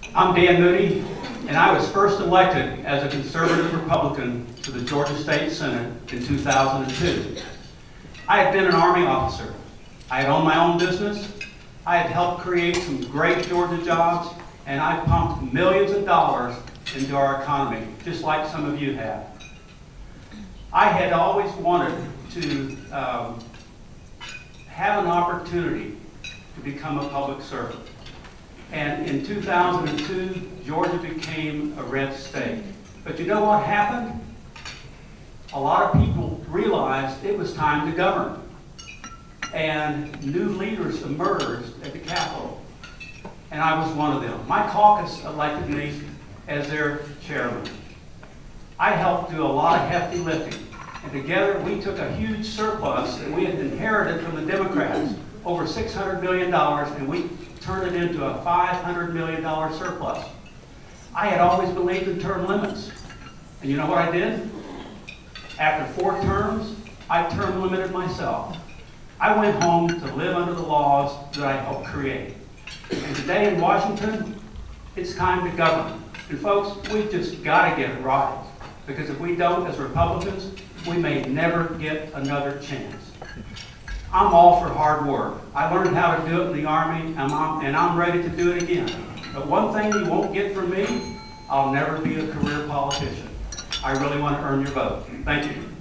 I'm Dan Moody, and I was first elected as a conservative Republican to the Georgia State Senate in 2002. I had been an Army officer. I had owned my own business. I had helped create some great Georgia jobs, and I pumped millions of dollars into our economy, just like some of you have. I had always wanted to have an opportunity to become a public servant. And in 2002, Georgia became a red state. But you know what happened? A lot of people realized it was time to govern. And new leaders emerged at the Capitol. And I was one of them. My caucus elected me as their chairman. I helped do a lot of hefty lifting. And together we took a huge surplus that we had inherited from the Democrats, over $600 million, and we turned it into a $500 million surplus. I had always believed in term limits. And you know what I did? After 4 terms, I term limited myself. I went home to live under the laws that I helped create. And today in Washington, it's time to govern. And folks, we've just got to get it right. Because if we don't, as Republicans, we may never get another chance. I'm all for hard work. I learned how to do it in the Army, and I'm ready to do it again. But one thing you won't get from me, I'll never be a career politician. I really want to earn your vote. Thank you.